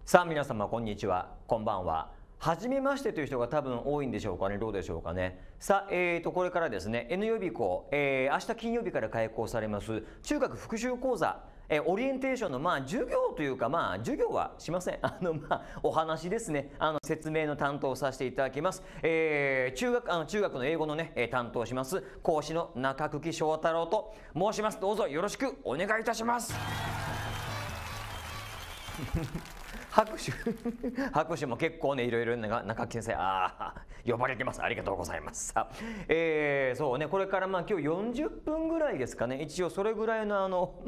さあ皆様こんにちは、こんばんは。初めましてという人が多分多いんでしょうかね。どうでしょうかね。さあ、これからですね N 予備校、明日金曜日から開講されます中学復習講座、オリエンテーションの授業というか授業はしません。お話ですね。説明の担当をさせていただきます。中学の英語のね、担当します講師の中久喜翔太郎と申します。どうぞよろしくお願いいたします。拍手拍手も結構ねいろいろ中木先生呼ばれてます。ありがとうございます。さあ、そうね、これから今日40分ぐらいですかね。一応それぐらいの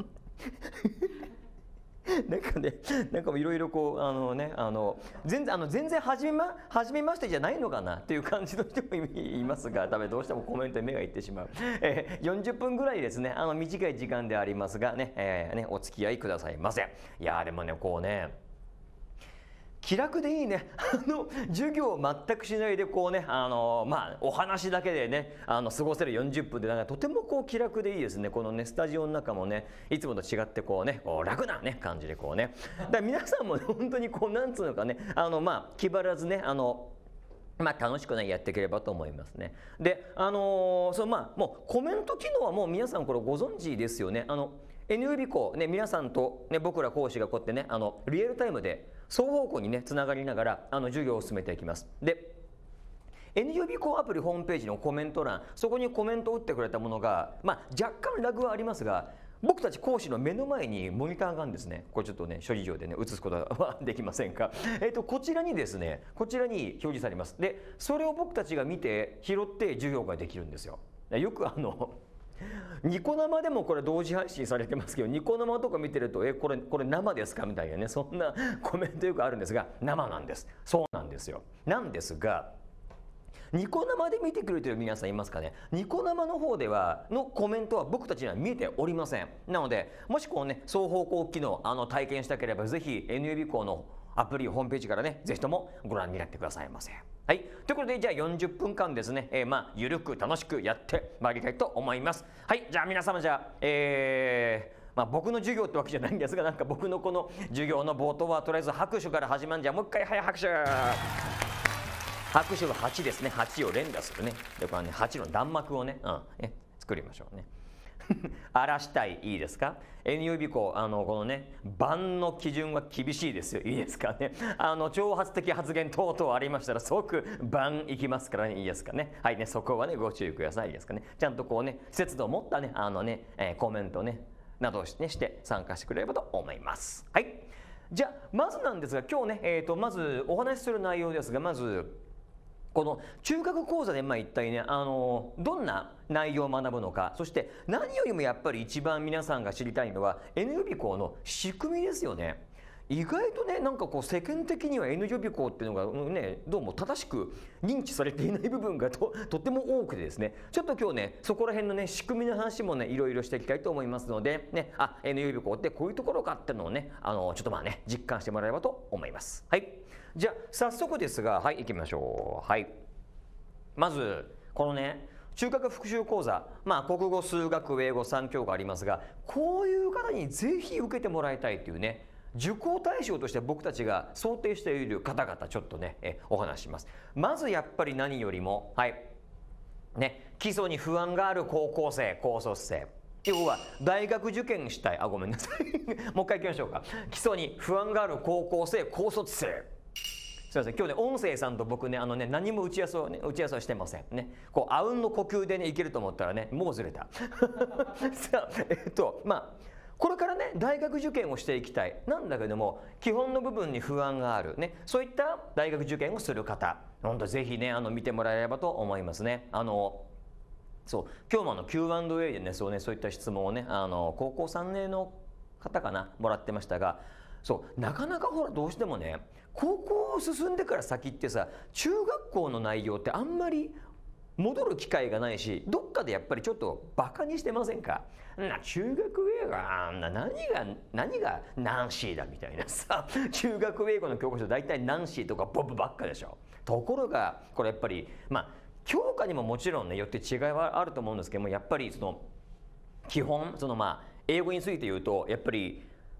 なんかいろいろこう全然初めましてじゃないのかなっていう感じの人もいますが、どうしてもコメントに目がいってしまう。40分ぐらいですね。短い時間でありますがね、お付き合いくださいませ。いやでもねこうね気楽でいいね。授業を全くしないでこうねお話だけでね過ごせる40分でとてもこう気楽でいいですね。このねスタジオの中もねいつもと違ってこうね楽なね感じでこうね。だから皆さんも、ね、本当にこうなんつうのかね気張らずね楽しくねやっていければと思いますね。でもうコメント機能はもう皆さんこれご存知ですよね。N 予備校ね皆さんとね僕ら講師がこうやってねリアルタイムで双方向にねつながりながら授業を進めていきます。で N 予備校アプリホームページのコメント欄、そこにコメントを打ってくれたものが若干ラグはありますが、僕たち講師の目の前にモニターがあるんですね。これちょっとね諸事情でね映すことはできませんが、こちらにですねこちらに表示されます。でそれを僕たちが見て拾って授業ができるんですよ。よくニコ生でもこれ同時配信されてますけど、ニコ生とか見てるとこれ生ですかみたいなね、そんなコメントよくあるんですが、生なんです。そうなんですよ。なんですがニコ生で見てくれてる皆さんいますかね。ニコ生の方ではのコメントは僕たちには見えておりません。なのでもしこうね双方向機能体験したければぜひ N 予備校のアプリホームページからねぜひともご覧になってくださいませ。はい、ということでじゃあ40分間ですね、ゆるく楽しくやってまいりたいと思います。はい、じゃあ皆様僕の授業ってわけじゃないんですが、僕のこの授業の冒頭はとりあえず拍手から始まるんじゃ、もう一回拍手。拍手は8ですね。8を連打するね。でこれね8の弾幕をね、作りましょうね。荒らしたい、いいですか。 N 予備校このね番の基準は厳しいですよ。いいですかね。挑発的発言等々ありましたら即番いきますからね。いいですかね。はいね、そこはねご注意ください。いいですかね。ちゃんとこうね節度を持ったねコメントねなどをして参加してくれればと思います。はい、じゃあまずなんですが今日ねまずお話しする内容ですが、まずこの中学講座で一体ねどんな内容を学ぶのか、そして何よりもやっぱり一番皆さんが知りたいのは N 予備校の仕組みですよね。意外とねこう世間的には N 予備校っていうのがねどうも正しく認知されていない部分がとっても多くてですね、ちょっと今日ねそこら辺のね仕組みの話もねいろいろしていきたいと思いますのでね、N 予備校ってこういうところかっていうのをねちょっと実感してもらえればと思います。はい、じゃあ早速ですがはい行きましょう。はい、まずこのね中学復習講座、国語数学英語3教科ありますが、こういう方にぜひ受けてもらいたいというね受講対象として僕たちが想定している方々ちょっとねお話しします。まずやっぱり何よりも基礎に不安がある高校生高卒生、要は大学受験したいごめんなさいもう一回いきましょうか。基礎に不安がある高校生高卒生、すみません今日ね音声さんと僕ね何も打ち合わせはしてませんね。こうあうんの呼吸でねいけると思ったらねもうずれたさあこれからね大学受験をしていきたいなんだけども基本の部分に不安があるね、そういった大学受験をする方、本当ぜひね見てもらえればと思いますね。そう今日もQ&A でねそういった質問をね高校3年の方かなもらってましたが、そうなかなかほらどうしてもね高校を進んでから先ってさ中学校の内容ってあんまり戻る機会がないし、どっかでやっぱりちょっとバカにしてませんか。中学英語何がナンシーだみたいなさ、中学英語の教科書大体ナンシーとかボブばっかでしょ。ところがこれやっぱり教科にももちろんねよって違いはあると思うんですけども、やっぱりその基本英語について言うとやっぱり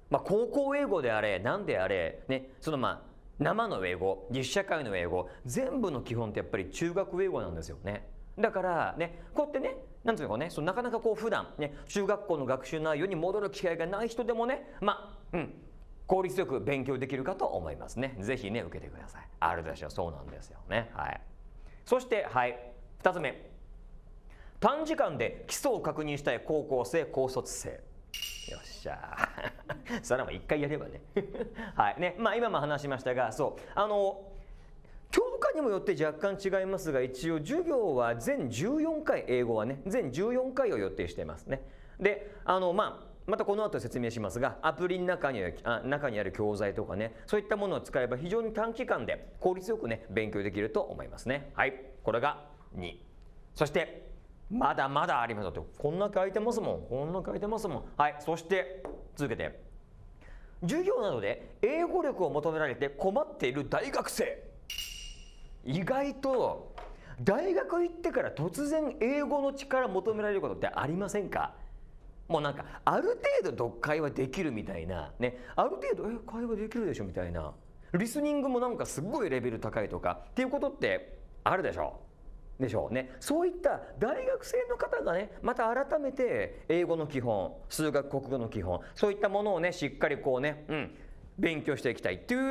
まあ、高校英語であれ何であれ、ね、そのまあ生の英語、実社会の英語、全部の基本ってやっぱり中学英語なんですよね。だからね、こうやってね、なんていうのかね、なかなかこう普段ね、中学校の学習内容に戻る機会がない人でもね、まあ、効率よく勉強できるかと思いますね。ぜひね、受けてください。あるでしょ、そうなんですよね。はい。そして、はい、2つ目。短時間で基礎を確認したい高校生、高卒生。よっしゃー。それはもう一回やればね。はいね、まあ今も話しましたが、そう教科にもよって若干違いますが、一応授業は全14回、英語はね、全14回を予定していますね。で、またこの後説明しますが、アプリの中にある教材とかね、そういったものを使えば非常に短期間で効率よくね、勉強できると思いますね。はい、これが2。そして、まだまだあります。だってこんな書いてますもん。こんな書いてますもん。はい、そして続けて。授業などで英語力を求められて困っている大学生。意外と大学行ってから突然英語の力求められることってありませんか？もうなんかある程度読解はできるみたいなね、ある程度会話できるでしょみたいな、リスニングもなんかすごいレベル高いとかっていうことってあるでしょうね。そういった大学生の方がね、また改めて英語の基本、数学国語の基本、そういったものをね、しっかりこうね、勉強していきたいっていう、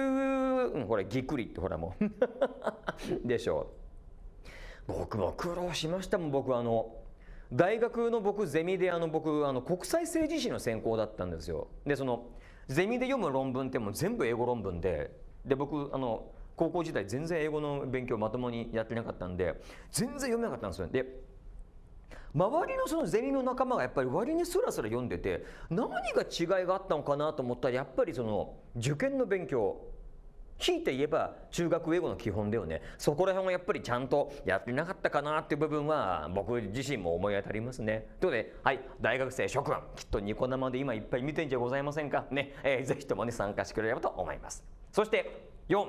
これぎっくりってほらもうでしょう。僕も苦労しましたもん。僕大学のゼミで僕国際政治史の専攻だったんですよ。でそのゼミで読む論文ってもう全部英語論文で僕高校時代全然英語の勉強まともにやってなかったんで全然読めなかったんですよ。で周りのそのゼミの仲間がやっぱり割にスラスラ読んでて、何が違いがあったのかなと思ったら、やっぱりその受験の勉強、ひいて言えば中学英語の基本だよね。そこら辺はやっぱりちゃんとやってなかったかなっていう部分は僕自身も思い当たりますね。ということで、はい、大学生諸君、きっとニコ生で今いっぱい見てんじゃございませんかね。ぜひともね参加してくれればと思います。そして4、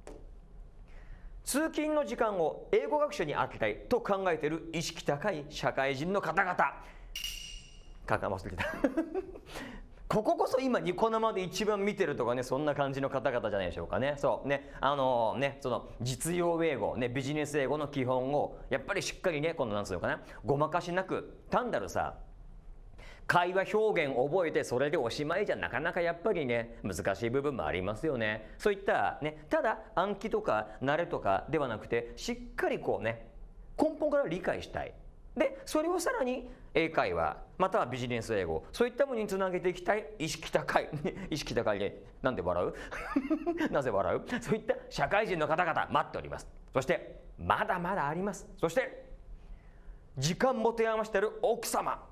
通勤の時間を英語学習に充てたいと考えている意識高い社会人の方々。忘れてたこここそ今ニコ生で一番見てるとかね、そんな感じの方々じゃないでしょうかね。そうね、その実用英語ね、ビジネス英語の基本をやっぱりしっかりね、このなんつうのかな、ごまかしなく単なるさ会話表現を覚えてそれでおしまいじゃなかなかやっぱりね難しい部分もありますよね。そういったね、ただ暗記とか慣れとかではなくて、しっかりこうね根本から理解したい。でそれをさらに英会話またはビジネス英語、そういったものにつなげていきたい意識高い意識高いね、なんで笑うなぜ笑う、そういった社会人の方々待っております。そしてまだまだあります。そして時間持て余してる奥様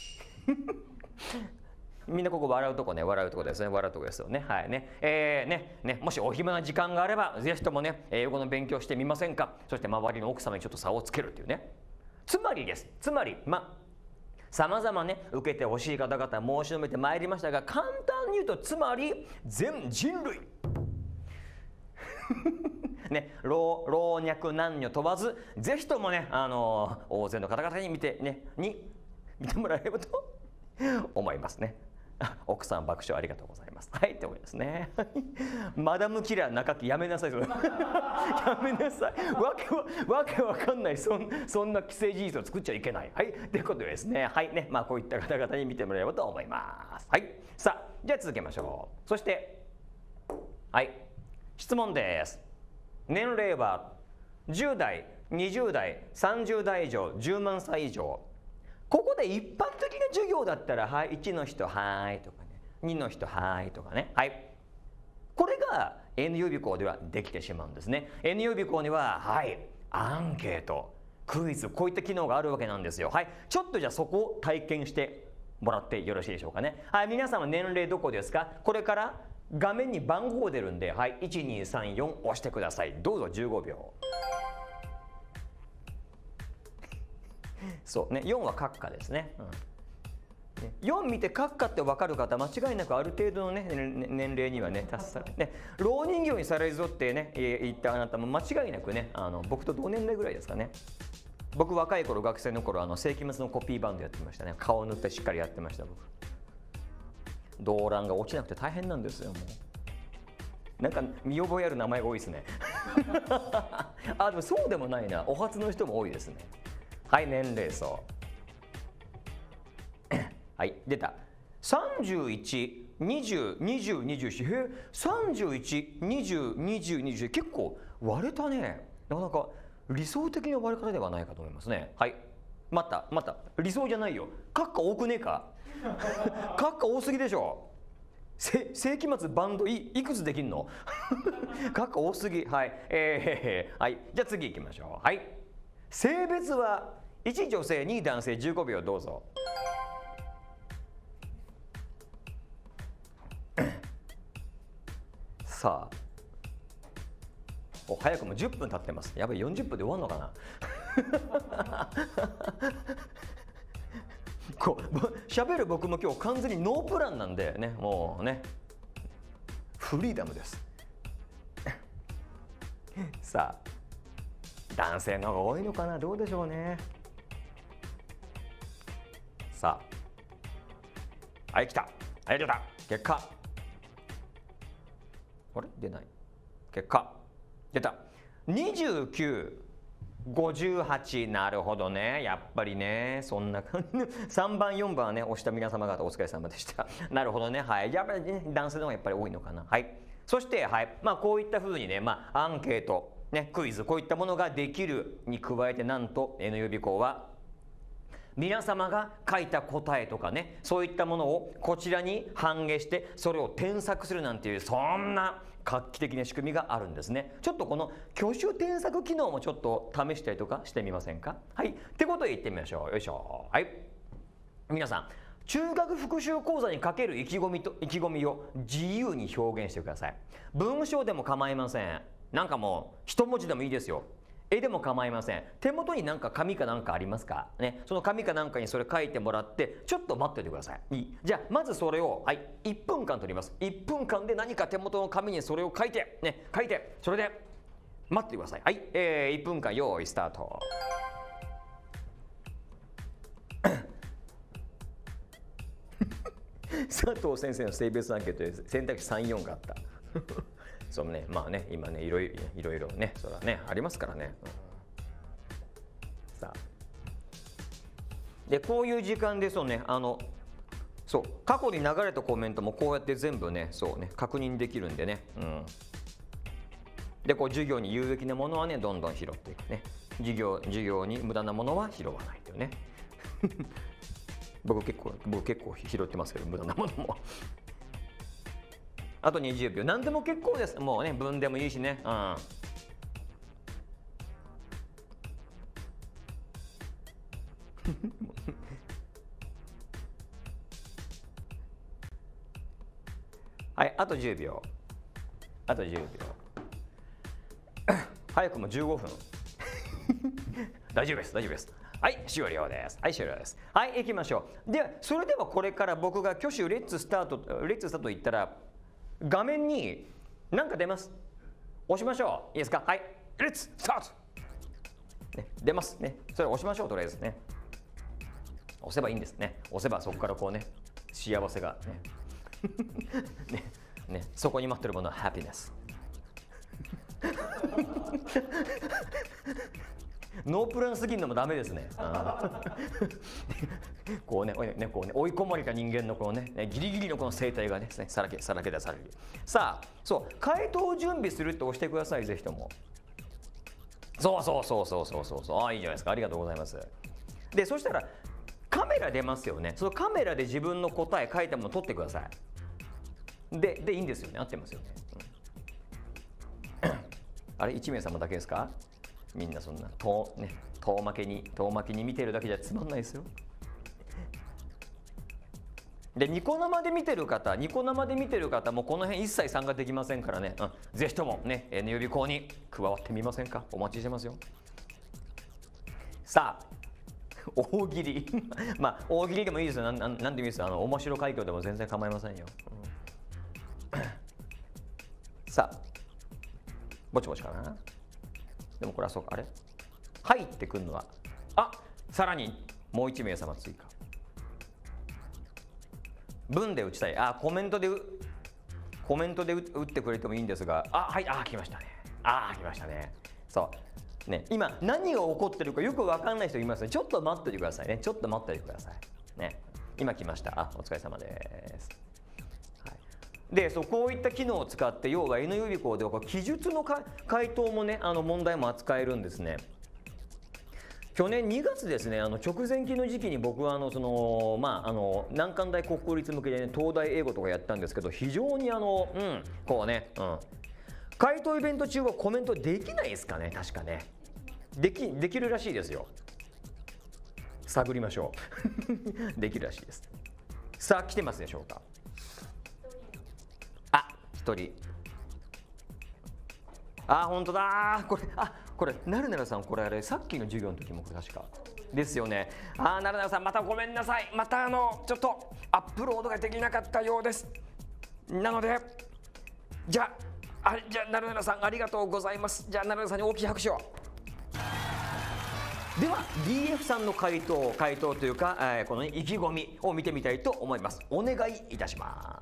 みんなここ笑うとこね、笑うとこですね、笑うとこですよね。はいね、もしお暇な時間があればぜひともね英語の勉強してみませんか。そして周りの奥様にちょっと差をつけるっていうね。つまりさまざまね受けてほしい方々申し述べてまいりましたが、簡単に言うとつまり全人類ね、老若男女問わずぜひともね大勢の方々に見てもらえればと思いますね。奥さん爆笑ありがとうございます。はいって思いますね。マダムキラー中木やめなさい。やめなさい。わけわかんないそんな既成事実を作っちゃいけない。はいということでですね、はいね、こういった方々に見てもらえればと思います。はい、さあじゃあ続けましょう。そしてはい質問です。年齢は10代、20代、30代以上、10万歳以上。ここで一般的な授業だったら、はい、1の人、はいとかね、2の人、はいとかね、はい。これが N 予備校ではできてしまうんですね。N 予備校には、はい、アンケート、クイズ、こういった機能があるわけなんですよ。はい、ちょっとじゃあそこを体験してもらってよろしいでしょうかね。はい、皆さんは年齢どこですか？これから画面に番号出るんで、はい、1234押してください。どうぞ15秒。そうね、4は閣下ですね。4見て閣下って分かる方、間違いなくある程度の、ね、年齢にはね達されね、老人形にされるぞってね言ったあなたも間違いなくね僕と同年代ぐらいですかね。僕若い頃学生の頃世紀末のコピーバンドやってましたね。顔を塗ってしっかりやってました僕。 動乱が落ちなくて大変なんですよ。もうなんか見覚えある名前が多いですね。あ、でもそうでもないな、お初の人も多いですね。はい、年齢層。はい、出た。31、20、20、24。へえ、31、20、20、20。結構割れたね。なかなか理想的な割れ方ではないかと思いますね。はい。また、理想じゃないよ。閣下多くねえか。閣下多すぎでしょ。世紀末バンドいくつできんの。閣下多すぎ。はい。はい。じゃあ次行きましょう。はい。性別は1女性2男性。15秒どうぞ。さあ、早くも10分経ってます。やばい、40分で終わるのかな。こう喋る僕も今日完全にノープランなんでね、もうねフリーダムです。さあ、男性の方が多いのかな、どうでしょうね。さあ、はい、来た。はい、出た。結果、あれ出ない。結果出た。29、58。なるほどね。やっぱりね、そんな感じ。3番4番はね、押した皆様方お疲れ様でした。なるほどね。はい。やっぱりね、男性の方がやっぱり多いのかな。はい。そして、はい。まあこういった風にね、まあアンケート、ね、クイズ、こういったものができるに加えて、なんと N 予備校は皆様が書いた答えとかね、そういったものをこちらに反映してそれを添削するなんていう、そんな画期的な仕組みがあるんですね。ちょっとこの挙手添削機能もちょっと試したりとかしてみませんか。はい。ってことで言ってみましょう。よいしょ。はい。皆さん、中学復習講座にかける意気込みを自由に表現してください。文章でも構いません。なんかもう一文字でもいいですよ。絵でも構いません。手元になんか紙かなんかありますかね。その紙かなんかにそれ書いてもらってちょっと待っておいてください。じゃあまずそれを、はい、1分間取ります。1分間で何か手元の紙にそれを書いてね、それで待ってください。はい、1分間用意スタート。佐藤先生の性別アンケートで選択肢3、4があった。そうね、まあね、今ね、いろいろね、それはね、ありますからね。さあ。で、こういう時間で、そうね、そう、過去に流れたコメントもこうやって全部ね、そうね、確認できるんでね。で、こう、授業に有益なものはね、どんどん拾っていくね。授業に無駄なものは拾わないというね。僕結構拾ってますけど、無駄なものも。あと20秒。何でも結構です。もうね、文でもいいしね。はい、あと10秒。あと10秒。早くも15分。大丈夫です。はい、終了です。はい、終了です。はい、行きましょう。で、それではこれから僕が挙手レッツスタート言ったら、画面に何か出ます。押しましょう。いいですか。はい、レッツスタート、ね、出ますね。それ押しましょう。とりあえずね、押せばいいんですね。押せばそこからこうね、幸せがねね、そこに待ってるものはハピネス。ノープランすぎるのもダメですね。こうね、追い込まれた人間のこのね、ギリギリのこの生態がね、さらけ出される。さあ、そう、回答を準備するって押してください、ぜひとも。そう。あ、いいじゃないですか。ありがとうございます。で、そしたら、カメラ出ますよね。そのカメラで自分の答え書いたものを撮ってください。で、いいんですよね。合ってますよね。あれ、1名様だけですか？みんなそんな遠巻きに見てるだけじゃつまんないですよ。で、ニコ生で見てる方もこの辺一切参加できませんからね、ぜひともね、N 予備校に加わってみませんか。お待ちしてますよ。さあ、大喜利まあ大喜利でもいいですよ。なんでもいいですよ。面白海峡でも全然構いませんよ。さあ、ぼちぼちかな。でもこれはそうか、あれ入ってくるのは、さらにもう1名様追加。 文で打ちたい。コメントで打ってくれてもいいんですが、はい、来ましたね。来ましたね。そうね、今何が起こってるかよく分かんない人いますね。ちょっと待っててくださいね。ちょっと待っててくださいね。今来ました。お疲れ様です。でこういった機能を使って、要は N 予備校では記述の回答もね、問題も扱えるんですね。去年2月ですね、直前期の時期に僕は難関大国公立向けでね、東大英語とかやったんですけど、非常にこうね、回答イベント中はコメントできないですかね。確かねできるらしいですよ。探りましょうできるらしいです。さあ来てますでしょうか。1人。本当だ。これなるなるさん、これあれさっきの授業の時もこれ確かですよね。なるなるさん、またごめんなさい。またちょっとアップロードができなかったようです。なのでじゃあなるなるさんありがとうございます。じゃあなるなるさんに大きい拍手を。では DF さんの回答というか、この、意気込みを見てみたいと思います。お願いいたします。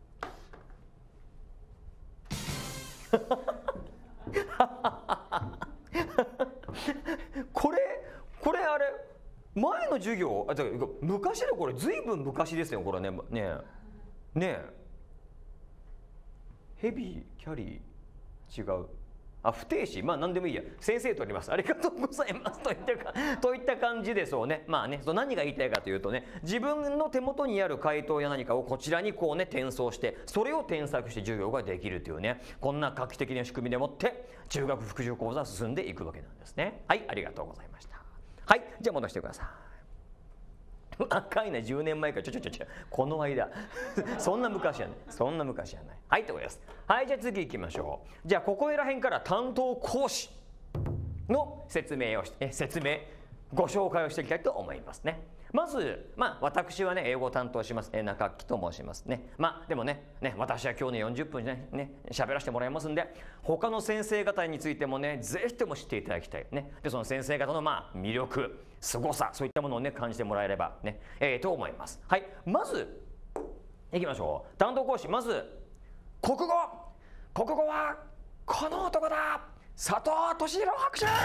これあれ前の授業、昔で、これずいぶん昔ですよ。これねヘビーキャリー違う、不定詞、何でもいいや、先生とおります、ありがとうございますといった感じで、そうね、何が言いたいかというとね、自分の手元にある回答や何かをこちらにこうね転送して、それを添削して授業ができるというね、こんな画期的な仕組みでもって中学復習講座進んでいくわけなんですね。はい、ありがとうございました。はい、じゃあ戻してください。赤いな、10年前からこの間そんな昔はない。はいってことです。はい、じゃあ次行きましょう。じゃあここら辺から担当講師の説明ご紹介をしていきたいと思いますね。まず私はね英語を担当します中木と申しますね。でもね私は今日ね40分喋らせてもらいますんで、他の先生方についてもねぜひとも知っていただきたいね。でその先生方の魅力、凄さ、そういったものをね感じてもらえればねと思います。はい、まずいきましょう。担当講師、まず国語はこの男だ、佐藤俊弘博士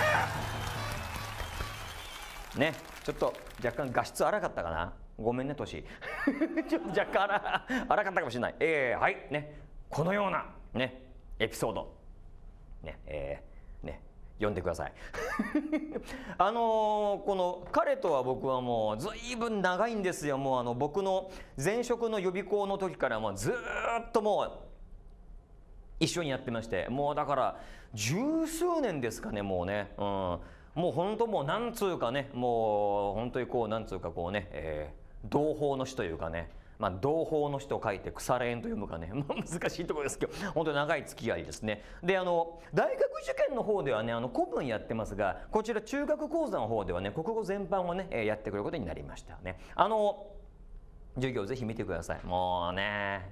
ね。ちょっと若干画質荒かったかな、ごめんねトシちょっと若干荒かったかもしれない。はいね、このようなねエピソードね読んでくださいこの彼とは僕はもうずいぶん長いんですよ。もう僕の前職の予備校の時からもうずっともう一緒にやってまして、もうだから十数年ですかね、もうね、もう本当もうなんつうかね、もう本当にこうなんつうかこうね、同胞の詩というかね、同胞の詩と書いて腐れ縁と読むかね、難しいところですけど、本当に長い付き合いですね。で大学受験の方ではね古文やってますが、こちら中学講座の方ではね国語全般をねやってくることになりましたね。授業ぜひ見てください。もうね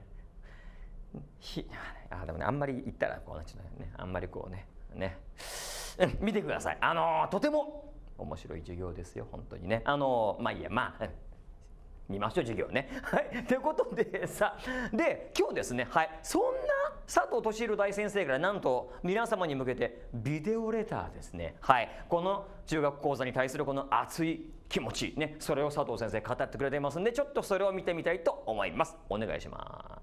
でもねあんまり言ったらこうなっちゃうね、あんまりこうね見てください。とても面白い授業ですよ、本当にね。いいや、見ましょう授業ね。はい、ということでで今日ですね、はい、そんな佐藤俊弘大先生からなんと皆様に向けてビデオレターですね。はい、この中学講座に対するこの熱い気持ちね、それを佐藤先生語ってくれていますんで、ちょっとそれを見てみたいと思います。お願いします。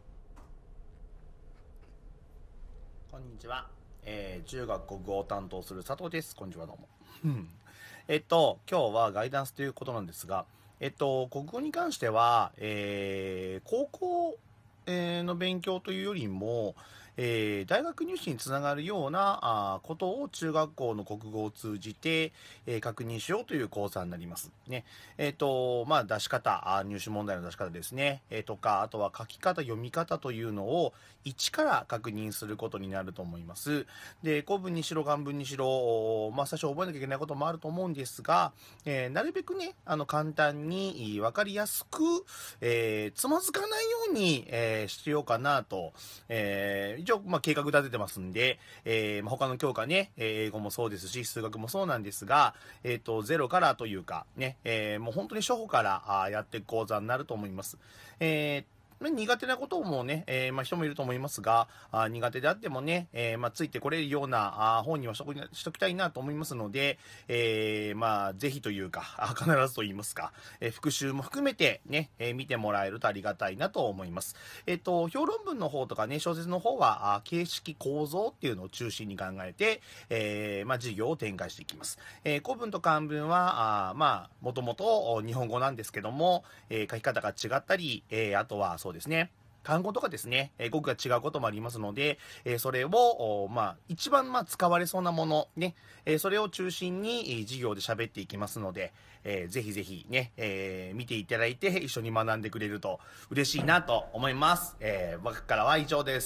こんにちは。中学国語を担当する佐藤です。こんにちは、どうも。今日はガイダンスということなんですが、国語に関しては、高校、の勉強というよりも、大学入試につながるようなことを中学校の国語を通じて、確認しようという講座になりますね。出し方、入試問題の出し方ですね、とか、あとは書き方、読み方というのを一から確認することになると思います。で、古文にしろ漢文にしろ、最初覚えなきゃいけないこともあると思うんですが、なるべくね簡単に分かりやすく、つまずかないように、しようかなと、非一応、計画立ててますんで、他の教科ね、英語もそうですし、数学もそうなんですが、ゼロからというか、ね、もう本当に初歩からやっていく講座になると思います。苦手なこともね、人もいると思いますが、苦手であってもね、ついてこれるような本にはしときたいなと思いますので、ぜひというか、必ずと言いますか、復習も含めてね、見てもらえるとありがたいなと思います。評論文の方とかね、小説の方は、形式構造っていうのを中心に考えて、授業を展開していきます。古文と漢文は、もともと日本語なんですけども、書き方が違ったり、あとはそうですね、単語とかですね、語句が違うこともありますので、それを、一番使われそうなもの、ね、それを中心に授業で喋っていきますので、ぜひぜひね、見ていただいて一緒に学んでくれると嬉しいなと思います。僕からは以上です。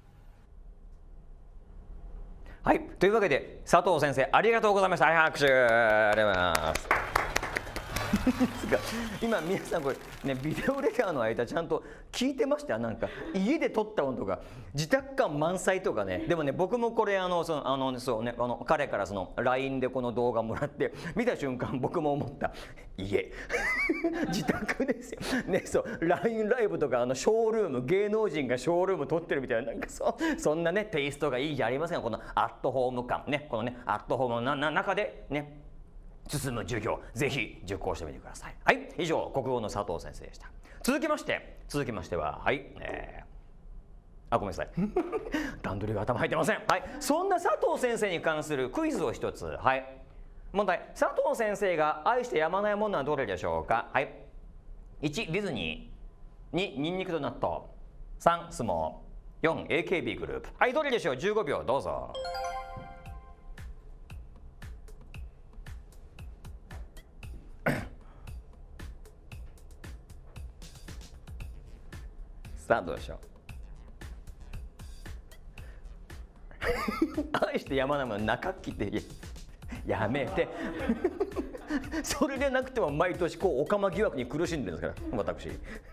はい、というわけで佐藤先生ありがとうございました。はい、拍手。ありがとうございます。今皆さんこれね、ビデオレターの間ちゃんと聞いてました？なんか家で撮ったのとか自宅感満載とかね。でもね、僕もこれ彼からその LINE でこの動画もらって見た瞬間、僕も思った。家自宅ですよね。そう LINE ライブとかショールーム、芸能人がショールーム撮ってるみたいな、なんかそんなねテイストがいいじゃありませんか。このアットホーム感ね、このねアットホームの中でね進む授業、ぜひ受講してみてください。はい、以上国語の佐藤先生でした。続きましては、はい、ごめんなさい段取りが頭入ってません。はい、そんな佐藤先生に関するクイズを一つ。はい、問題。佐藤先生が愛してやまないものはどれでしょうか。はい、1ディズニー、2ニンニクと納豆、3相撲、4 AKB グループ。はい、どれでしょう。15秒どうぞ。さあどうでしょう愛してやまないもの中っきってやめてそれでなくても毎年こうオカマ疑惑に苦しんでるんですから私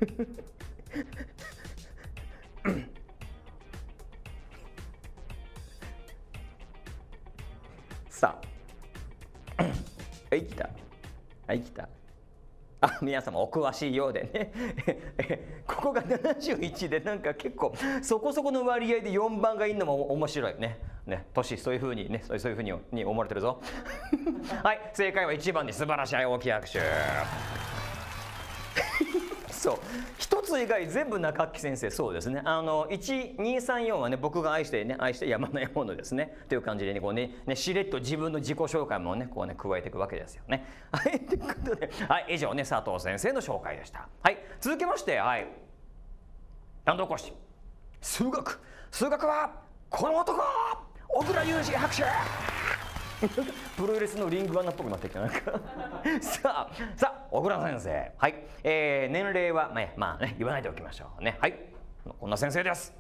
さあはい来たはい来た。皆様お詳しいようでねここが71でなんか結構そこそこの割合で4番がいるのも面白いね。年そういうふうにね、そういうふうに思われてるぞはい、正解は1番に素晴らしい。大きい拍手そう、一つ以外全部中木先生そうですね。1234はね、僕が愛してやまないものですねという感じでね、しれっと自分の自己紹介もね加えていくわけですよね。はい、ということで、はい、以上ね佐藤先生の紹介でした。はい、続きまして、はい、担当講師、数学はこの男小倉裕二拍手プロレスのリングアナっぽくなってきたなんかさあ小倉先生、はい、年齢は言わないでおきましょうね。はい、こんな先生です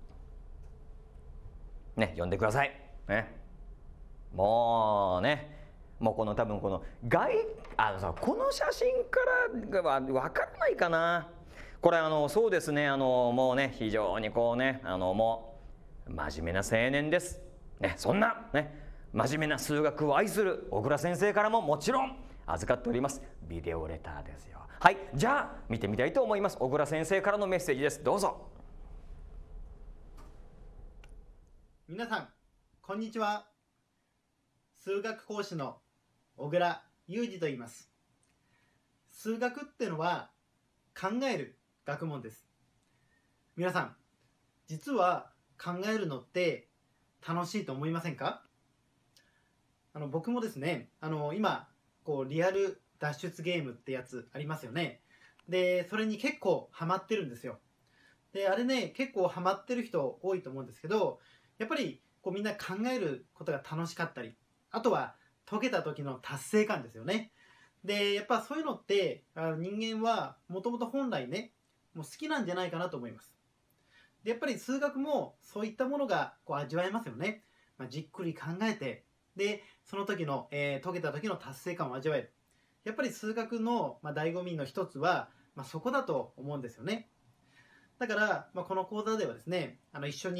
ね、呼んでくださいね。もうこの多分このこの写真からは分からないかな。これそうですね、もうね非常にこうねもう真面目な青年ですね。そんなね真面目な数学を愛する小倉先生からももちろん預かっておりますビデオレターですよ。はい、じゃあ見てみたいと思います。小倉先生からのメッセージです。どうぞ。 皆さんこんにちは。数学講師の小倉裕二と言います。数学ってのは考える学問です。皆さん実は考えるのって楽しいと思いませんか？僕もですね、今リアル脱出ゲームってやつありますよね。でそれに結構ハマってるんですよ。であれね、結構ハマってる人多いと思うんですけど、やっぱりみんな考えることが楽しかったり、あとは解けた時の達成感ですよね。でやっぱそういうのって人間はもともと本来ねもう好きなんじゃないかなと思います。でやっぱり数学もそういったものが味わえますよね。じっくり考えて、でその時の、解けた時の達成感を味わえる。やっぱり数学の、醍醐味の一つは、そこだと思うんですよね。だから、この講座ではですね一緒に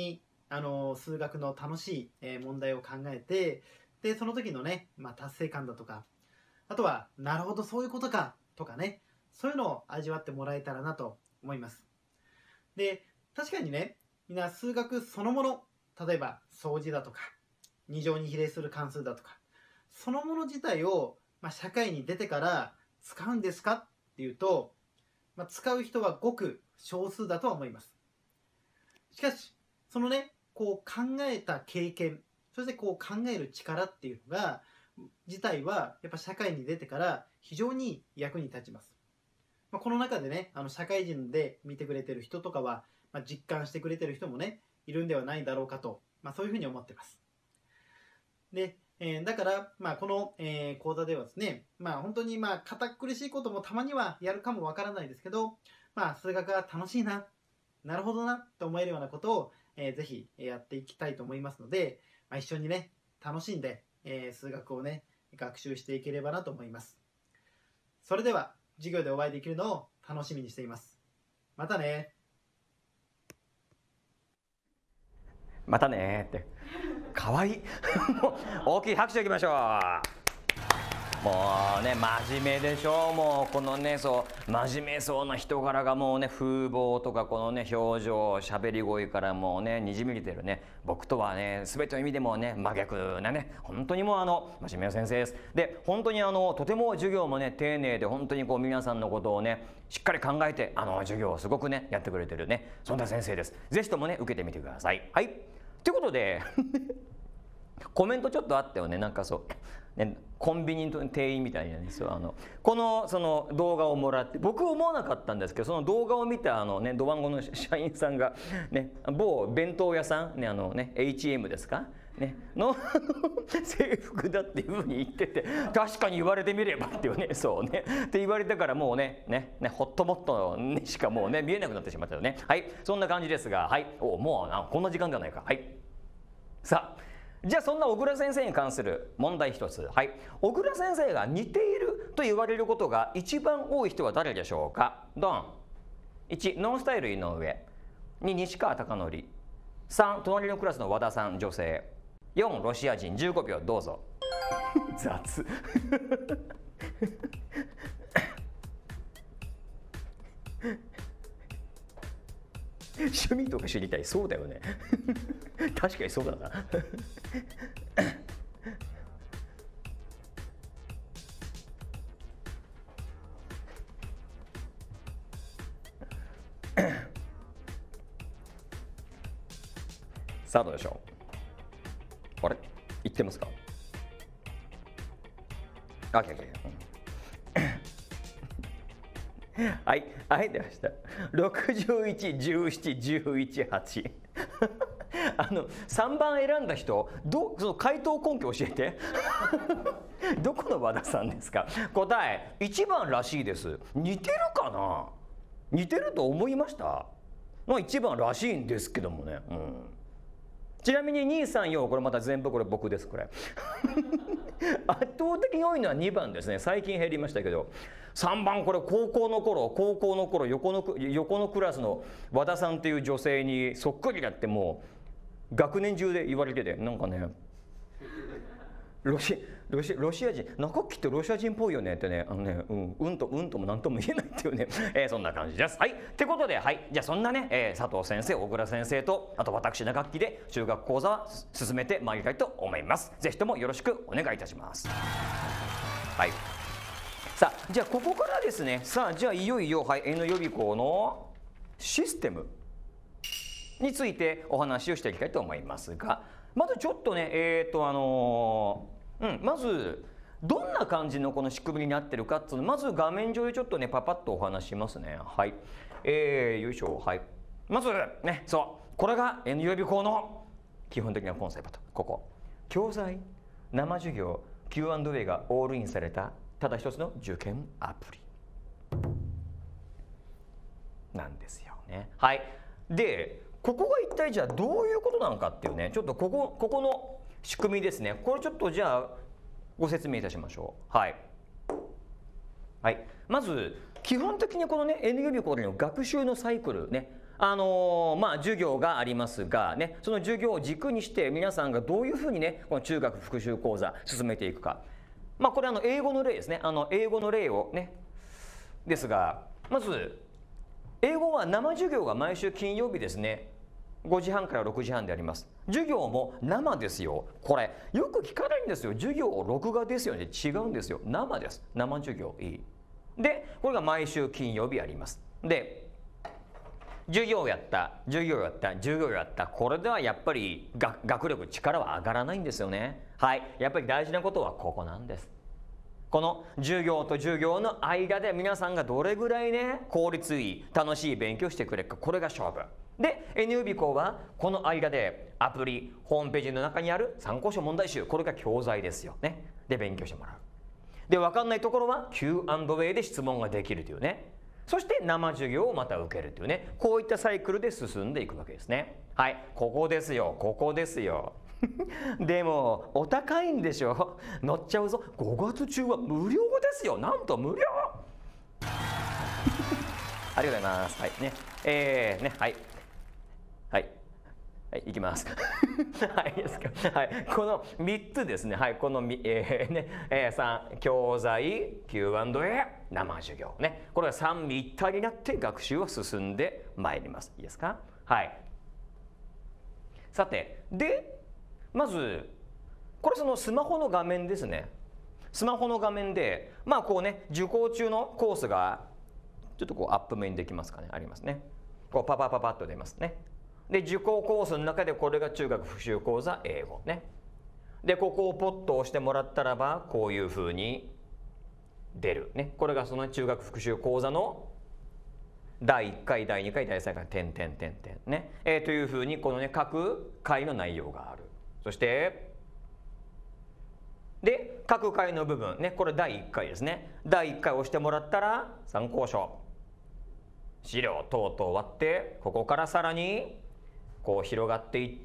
数学の楽しい問題を考えて、でその時のね、達成感だとか、あとはなるほどそういうことかとかね、そういうのを味わってもらえたらなと思います。で確かにね、みんな数学そのもの、例えば相似だとか2乗に比例する関数だとか、そのもの自体を、社会に出てから使うんですかっていうと、使う人はごく少数だとは思います。しかしそのね、こう考えた経験、そしてこう考える力っていうのが自体はやっぱ社会に出てから非常に役に立ちます。この中でね、社会人で見てくれてる人とかは、実感してくれてる人もねいるんではないだろうかと、そういうふうに思ってます。でだから、この、講座ではですね、本当に堅苦しいこともたまにはやるかもわからないですけど、数学が楽しいな、なるほどなと思えるようなことを、ぜひやっていきたいと思いますので、一緒にね楽しんで、数学をね学習していければなと思います。それでは授業でお会いできるのを楽しみにしています。またね。 またねってかわいいもう大きい拍手いきましょう。もうね真面目でしょう。もうこのね、そう真面目そうな人柄がもうね、風貌とかこのね表情、喋り声からもうねにじみ出てるね、僕とはね全ての意味でもね真逆なね、本当にもう真面目な先生です。で本当にとても授業もね丁寧で、本当にこう皆さんのことをねしっかり考えて授業をすごくねやってくれてるね、そんな先生です。ぜひともね受けてみてください。はい、ということでコメントちょっとあったよね。なんかね、コンビニの店員みたいなね、このその動画をもらって、僕思わなかったんですけど、その動画を見たねドワンゴの社員さんがね、某弁当屋さんね、HM ですかねの制服だっていうふうに言ってて、確かに言われてみればっていうね、そうねって言われたから、もうねホットモットにしかもうね見えなくなってしまったよね。はい、そんな感じですが、はい、もうこんな時間じゃないか。はい、さあじゃあそんな小倉先生に関する問題一つ。はい、小倉先生が似ていると言われることが一番多い人は誰でしょうか。ドン。1ノンスタイル井上、2西川貴教、3隣のクラスの和田さん女性、4ロシア人。15秒どうぞ。雑趣味とか知りたい。そうだよね確かにそうだなさあどうでしょう。あれ言ってますか。あ、はい、はい、出ました。61、17、11、8 3番選んだ人、その回答根拠教えてどこの和田さんですか。答え1番らしいです。似てるかな。似てると思いました。1番らしいんですけどもね、ちなみに2、3、4これまた全部これ僕です。これ圧倒的に多いのは2番ですね。最近減りましたけど、3番これ高校の頃横のクラスの和田さんっていう女性にそっくりだって、もう学年中で言われてて、なんかねロシア人、中木ってロシア人っぽいよねってね、うんともなんとも言えないっていうね、そんな感じです。はい、ってことで、はい、じゃあそんなね、佐藤先生、小倉先生と、あと私中木で中学講座進めてまいりたいと思います。ぜひともよろしくお願いいたします。はい、さあじゃあここからですね、さあじゃあいよいよ、はい、N予備校のシステムについてお話をしていきたいと思いますが、まずちょっとねまずどんな感じのこの仕組みになってるかっていうのを、まず画面上でちょっとねパパッとお話しますね。はい、よいしょ。はい、まずね、そうこれが N 予備校の基本的なコンセプト。ここ教材、生授業、Q&A がオールインされたただ一つの受験アプリなんですよね。はい、でここが一体じゃあどういうことなのかっていうね、ちょっとここの仕組みですね。これちょっとじゃあご説明いたしましょう。はい、はい、まず基本的にこのね N 予備校での学習のサイクルね、 授業がありますがね、その授業を軸にして皆さんがどういうふうにねこの中学復習講座進めていくか、これ英語の例ですね。英語の例をねですが、まず英語は生授業が毎週金曜日ですね、5時半から6時半であります。授業も生ですよ。これよく聞かないんですよ。授業を録画ですよね。違うんですよ。生です。生授業いい。でこれが毎週金曜日あります。で授業やったこれではやっぱり学力力は上がらないんですよね。はい、やっぱり大事なことはここなんです。この授業と授業の間で皆さんがどれぐらいね効率いい楽しい勉強してくれるか、これが勝負で、 N 予備校はこの間でアプリホームページの中にある参考書問題集、これが教材ですよね。で勉強してもらう。で分かんないところは Q&A で質問ができるというね、そして生授業をまた受けるというね、こういったサイクルで進んでいくわけですね。はい、ここですよ。でもお高いんでしょ。乗っちゃうぞ。5月中は無料ですよ。なんと無料ありがとうございます。はいね、はいいきますはいいいですか。はい、この3つですね。はい、この3教材 Q&A 生授業ね、これが3一体になって学習は進んでまいります。いいですか。はい。さてでまずこれそのスマホの画面ですね。スマホの画面でこうね受講中のコースがちょっとこうアップ目にできますかね。ありますね。こうパパッと出ますね。で受講コースの中でこれが中学復習講座英語ね。でここをポッと押してもらったらばこういうふうに出るね。これがその中学復習講座の第1回第2回第3回点ね、というふうにこのね各回の内容がある。そしてで各回の部分ね、これ第1回ですね。第1回押してもらったら参考書資料等々割って、ここからさらにこう広がっていって、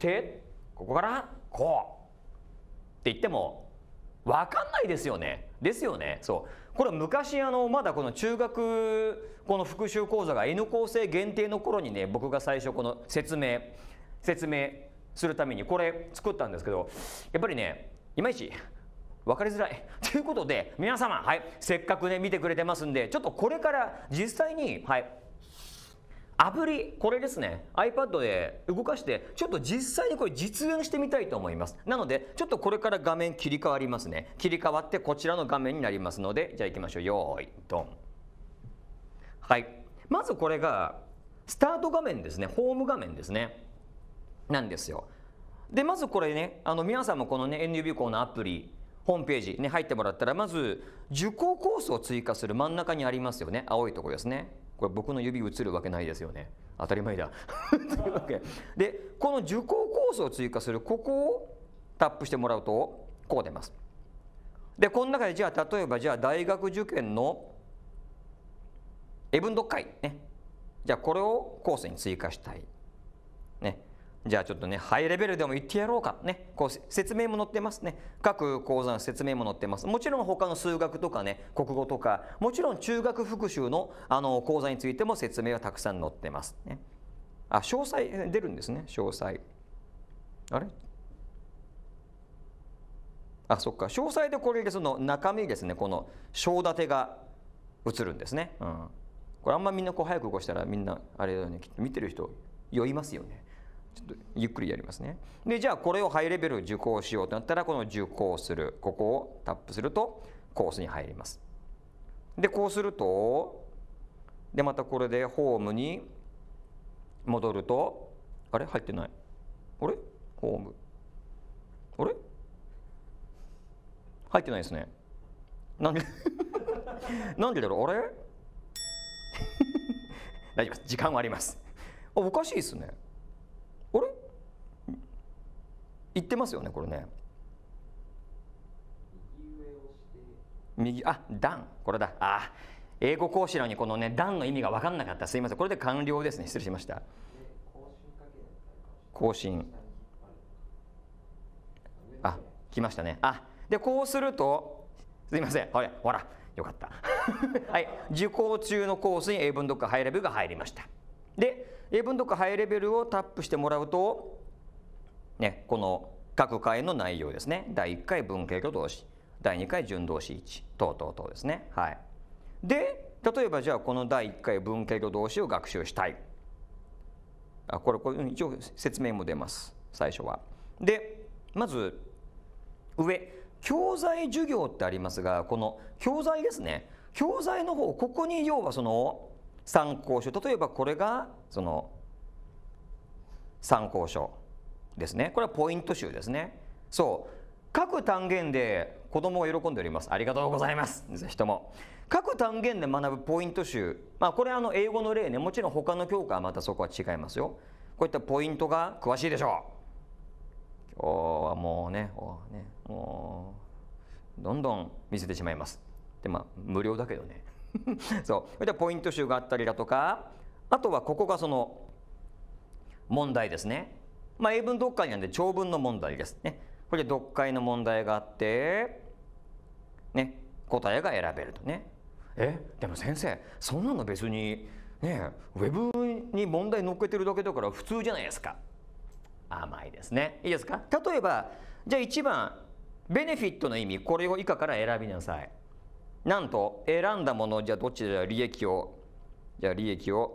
ここからこうって言っても分かんないですよね。そうこれ昔まだこの中学この復習講座が N 構成限定の頃にね、僕が最初この説明するためにこれ作ったんですけど、やっぱりねいまいち分かりづらいということで、皆様、はい、せっかくね見てくれてますんで、ちょっとこれから実際に、はい、アプリこれですね iPad で動かしてちょっと実際にこれ実演してみたいと思います。なのでちょっとこれから画面切り替わりますね。切り替わってこちらの画面になりますので、じゃあ行きましょう。よーいドン。はい、まずこれがスタート画面ですね。ホーム画面ですねなんですよ。でまずこれね皆さんもこのね N 予備校のアプリホームページに入ってもらったら、まず受講コースを追加する真ん中にありますよね。青いところですね。これ僕の指映るわけないですよね。当たり前だというわけで、この受講コースを追加するここをタップしてもらうとこう出ます。でこの中でじゃあ例えば大学受験の英文読解ね、じゃあこれをコースに追加したいね。じゃあちょっとねハイレベルでも言ってやろうかね。こう説明も載ってますね。各講座の説明も載ってます。もちろん他の数学とかね国語とか、もちろん中学復習の講座についても説明はたくさん載ってますね。詳細出るんですね。詳細あれそっか、詳細でこれでその中身ですね、この章立てが映るんですね。これあんまみんなこう早く動かしたらみんなあれだよね、きっと見てる人酔いますよね。ちょっとゆっくりやりますね。でじゃあこれをハイレベル受講しようとなったら、この受講するここをタップするとコースに入ります。でこうするとでまたこれでホームに戻ると、あれ入ってない、あれホームあれ入ってないですね。なんでなんでだろう。あれ大丈夫です、時間はあります。おかしいですね。あれ言ってますよねこれね。右段、これだ。英語講師なのにこのね段の意味が分かんなかった。すいません。これで完了ですね。失礼しました。更新来ましたね。でこうするとすいません、ほらよかったはい、受講中のコースに英文読解ハイレベルが入りました。で英文読ハイレベルをタップしてもらうと、ね、この各回の内容ですね。第1回文系語動詞、第2回順動詞1等々々ですね。はい。で例えばじゃあこの第1回文系語動詞を学習したい。これ一応説明も出ます最初は。でまず上教材授業ってありますが、この教材ですね。教材の方、ここに要はその参考書、例えばこれがその参考書ですね。これはポイント集ですね。そう各単元で子供が喜んでおります。ありがとうございます。ぜひとも各単元で学ぶポイント集、これは英語の例ね。もちろん他の教科はまたそこは違いますよ。こういったポイントが詳しいでしょう。今日はもうね、もうどんどん見せてしまいます。で無料だけどねそういったポイント集があったりだとか、あとはここがその問題ですね。英文読解なんで長文の問題ですね。これで読解の問題があってね、答えが選べるとね。でも先生そんなの別にねウェブに問題載っけてるだけだから普通じゃないですか。甘いですね。いいですか。例えばじゃあ1番ベネフィットの意味、これを以下から選びなさい。なんと選んだもの、じゃあどっちで利益をじゃあ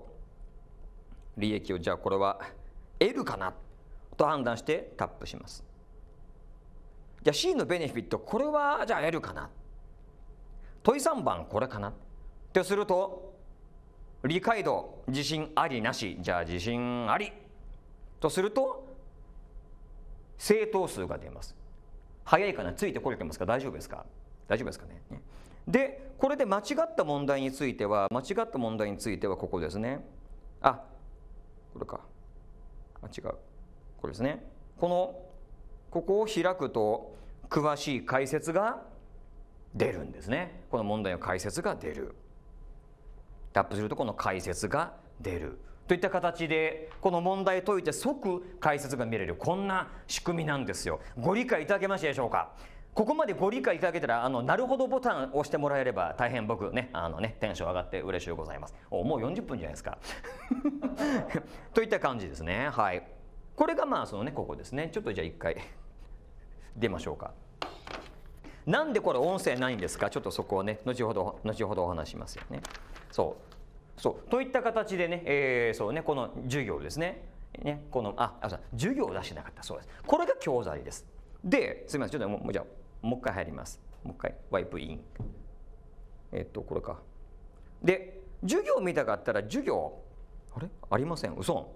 これは L かなと判断してタップします。じゃあ C のベネフィット、これはじゃあ L かな。問い3番これかなとすると、理解度自信ありなし、じゃあ自信ありとすると正答数が出ます。早いかな、ついてこれてますか、大丈夫ですか、大丈夫ですかね。でこれで間違った問題についてはここですね。これか、違う、これですね。ここを開くと詳しい解説が出るんですね。この問題の解説が出る。タップするとこの解説が出るといった形で、この問題を解いて即解説が見れる、こんな仕組みなんですよ。ご理解いただけましたでしょうか。ここまでご理解いただけたらなるほどボタンを押してもらえれば大変僕ねテンション上がって嬉しいございます。もう40分じゃないですかといった感じですね。はい。これがここですね。ちょっとじゃあ一回出ましょうか。なんでこれ音声ないんですか。ちょっとそこをね後ほどお話しますよね。そうといった形でね、この授業ですね。この授業を出してなかった。そうです。これが教材です。で、すみません、ちょっとじゃあもう一回入ります。もう一回ワイプイン。これか。で、授業を見たかったら授業ありません。嘘。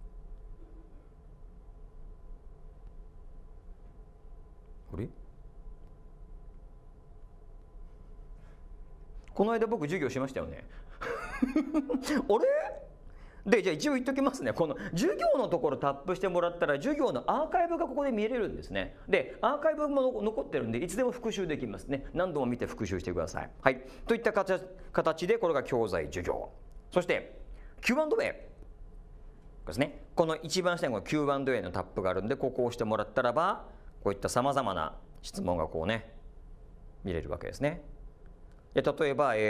この間僕授業しましたよねあれで、じゃあ一応言っときますね。この授業のところタップしてもらったら授業のアーカイブがここで見れるんですね。でアーカイブも残ってるんでいつでも復習できますね。何度も見て復習してください。はい。といった形でこれが教材授業。そして Q&A ですね。この一番下にQ&A のタップがあるんで、ここを押してもらったらばこういったさまざまな質問が見れるわけですね。で例えば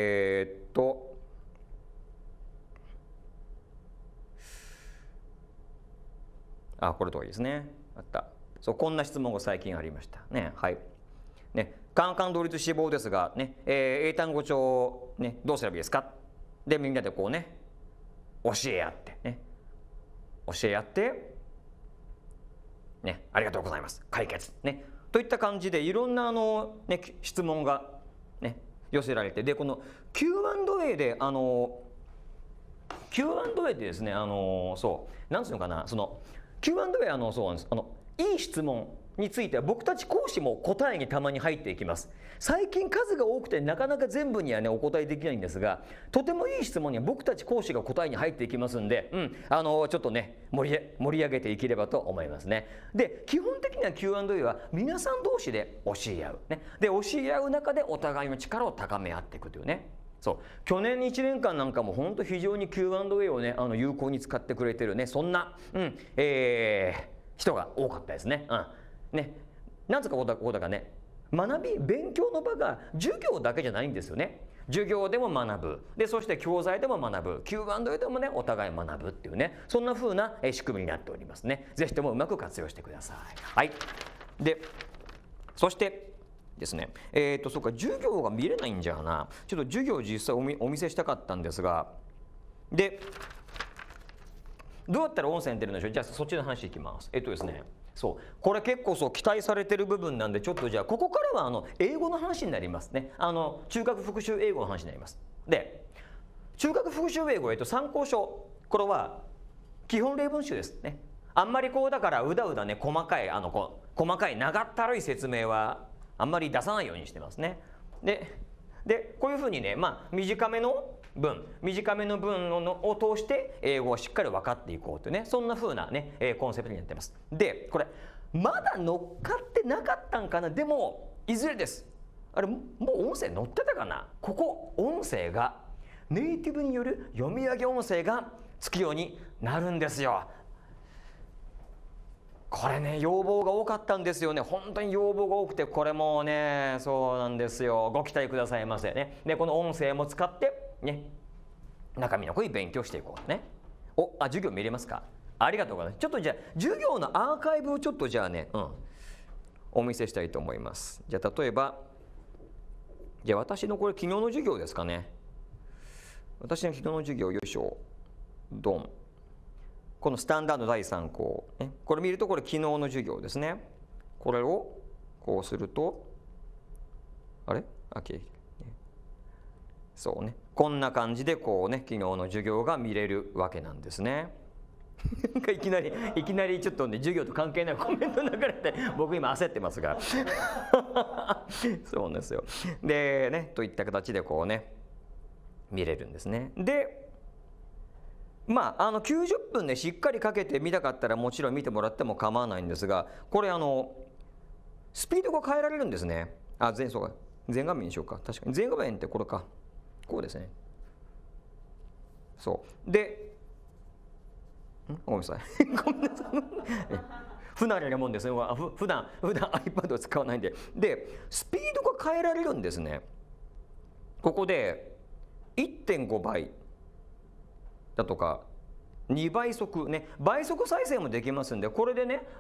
これとかいいですね。あった。そう、こんな質問が最近ありましたね。はい。ね、カンカン同率志望ですがね、英単語帳ねどうすればいいですか。でみんなで教え合ってね、ありがとうございます。解決ねといった感じでいろんな質問が寄せられて、でこの Q&A でQ&A でですねそうなんていうのかな、その Q&A そうなんです。いい質問については僕たち講師も答えにたまに入っていきます。最近数が多くてなかなか全部にはお答えできないんですが、とてもいい質問には僕たち講師が答えに入っていきますんで、ちょっとね盛り上げていければと思いますね。で基本的には Q&A は皆さん同士で教え合うね。で教え合う中でお互いの力を高め合っていくというね。そう去年1年間なんかも本当非常に Q&A をね有効に使ってくれてるね、そんな、人が多かったですね。なんつうかこうだかね、勉強の場が授業だけじゃないんですよね。 授業でも学ぶ。で、そして教材でも学ぶ。Q&A でもね、お互い学ぶっていうね、そんな風な仕組みになっておりますね。ぜひともうまく活用してください。はい。で、そしてですね、そうか、授業が見れないんじゃな。ちょっと授業を実際お見せしたかったんですが、で、どうやったら音声に出るんでしょう。じゃあそっちの話いきます。ですね、そう、これ結構期待されてる部分なんで、ちょっとじゃあここからは英語の話になりますね。中学復習英語の話になります。で、中学復習英語、参考書、これは基本例文集ですね。あんまりだからうだうだね、細かい長ったるい説明はあんまり出さないようにしてますね。でこういうふうにね、短めの文を通して英語をしっかり分かっていこうというね、そんなふうなね、コンセプトになってます。で、これまだ乗っかってなかったんかな。でもいずれです。あれもう音声載ってたかな。ここ音声がネイティブによる読み上げ音声がつくようになるんですよ。これね、要望が多かったんですよね。本当に要望が多くて、これもね、そうなんですよ。ご期待くださいませね。で、この音声も使ってね、中身の濃い勉強していこうね。授業見れますか？ありがとうございます。ちょっとじゃあ授業のアーカイブをちょっとじゃあね、お見せしたいと思います。じゃあ例えば、じゃあ私のこれ昨日の授業ですかね。私の昨日の授業、よいしょ、ドン。このスタンダード第3項、ね、これ見るとこれ昨日の授業ですね。これをこうすると、あれ？OK。そうね。こんな感じでこうね、昨日の授業が見れるわけなんですね。いきなりちょっとね、授業と関係ないコメント流れて、僕今焦ってますが。そうなんですよ。でね、といった形でこうね、見れるんですね。で、90分ね、しっかりかけて見たかったらもちろん見てもらっても構わないんですが、これスピードが変えられるんですね。全画面にしようか。確かに全画面ってこれか。こうですね。そう。で、ごめんなさい。ごめんなさい。不慣れなもんですね。普段 iPad を使わないんで。で、スピードが変えられるんですね。ここで 1.5 倍。だとか2倍速ね、倍速再生もできますんで、これでね、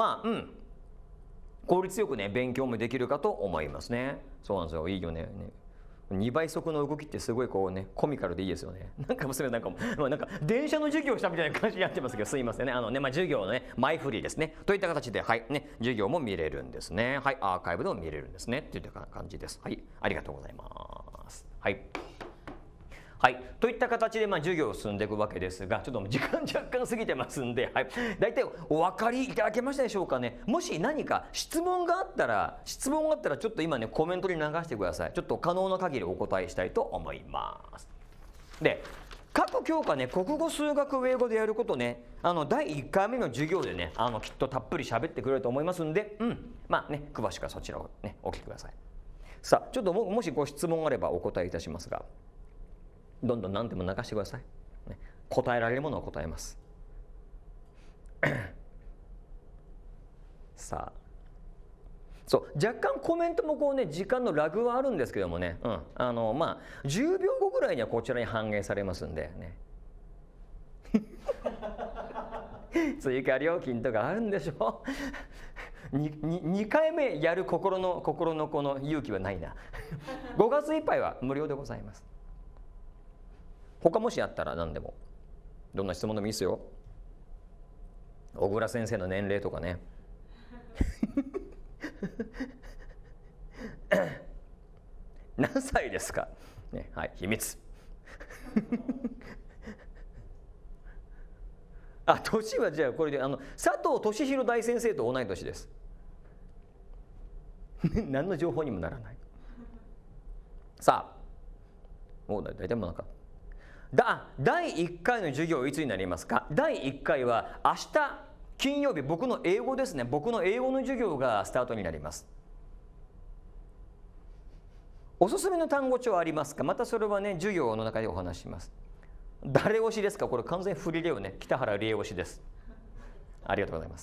効率よくね勉強もできるかと思いますね。そうなんですよ。いいよね。2倍速の動きってすごいこうね、コミカルでいいですよね。なんか電車の授業したみたいな感じになってますけど、すいませんね。授業のね、前振りですね。といった形で、はいね、授業も見れるんですね。はい、アーカイブでも見れるんですね。といった感じです。はい、ありがとうございます。はい。はい、といった形で授業を進んでいくわけですが、ちょっと時間若干過ぎてますんで、はい、大体お分かりいただけましたでしょうかね。もし何か質問があったらちょっと今ねコメントに流してください。ちょっと可能な限りお答えしたいと思います。で、各教科ね、国語、数学、英語でやることね、第1回目の授業でね、きっとたっぷり喋ってくれると思いますんで、詳しくはそちらをねお聞きください。さあ、ちょっともしご質問があればお答えいたしますが。どんどん何でも流してください。答えられるものを答えます。さあ、そう若干コメントもこうね時間のラグはあるんですけどもね、10秒後ぐらいにはこちらに反映されますんでね。追加料金とかあるんでしょ。2回目やる心のこの勇気はないな。5月いっぱいは無料でございます。他もしあったら何でも、どんな質問でもいいですよ。小倉先生の年齢とかね。何歳ですか、ね、はい、秘密。年はじゃあこれで佐藤俊弘大先生と同い年です。何の情報にもならない。さあ、もう大体もうなんか第1回の授業いつになりますか。第1回は明日金曜日、僕の英語ですね。僕の英語の授業がスタートになります。おすすめの単語帳ありますか。またそれはね授業の中でお話しします。誰推しですか。これ完全振りでよね。北原理恵推しです。ありがとうございます。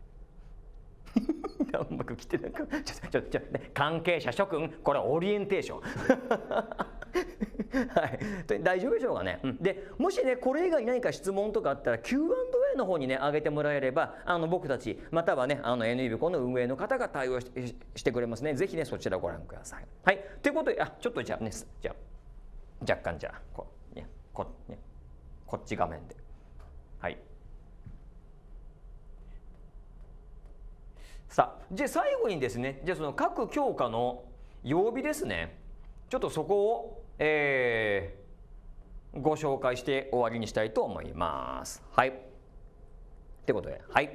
うまく来てなんか関係者諸君、これオリエンテーション。 はい、大丈夫でしょうかね。でもしねこれ以外に何か質問とかあったら Q&A の方にね上げてもらえれば僕たちまたはねNEB この運営の方が対応してくれますね。ぜひねそちらご覧ください。はい、ということでちょっとじゃあね若干じゃあこっち画面ではい。さあじゃあ最後にですねじゃあその各教科の曜日ですねちょっとそこをご紹介して終わりにしたいと思います。はい。ってことで、はい。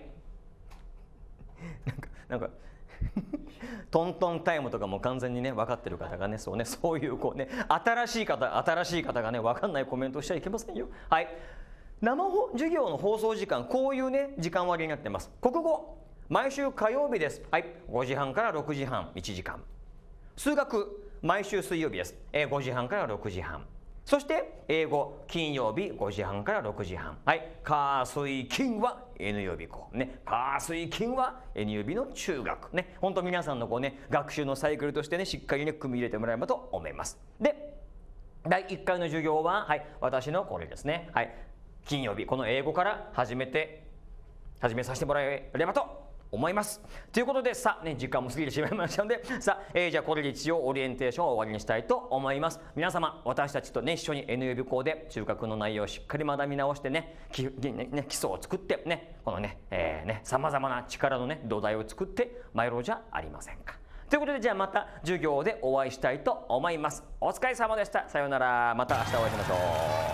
なんかトントンタイムとかも完全にね分かってる方がねそういうこうね新しい方がね分かんないコメントしちゃいけませんよ。はい。授業の放送時間こういうね時間割になってます。国語毎週火曜日です。はい。5時半から6時半1時間。数学毎週水曜日です。5時半から6時半。そして英語金曜日5時半から6時半。はい。火水金は N 曜日校ね。火水金は N 曜日の中学ね。本当皆さんのこうね学習のサイクルとしてねしっかりね組み入れてもらえればと思います。で第1回の授業ははい私のこれですね。はい。金曜日この英語から始めさせてもらえればと思います。ということでさあね時間も過ぎてしまいましたのでさあ、じゃあこれで一応オリエンテーションを終わりにしたいと思います。皆様私たちとね一緒に NEB 校で中学の内容をしっかり学び直してね基礎を作ってねこのねさまざまな力のね土台を作って参ろうじゃありませんか。ということでじゃあまた授業でお会いしたいと思います。お疲れ様でした。さようなら。また明日お会いしましょう。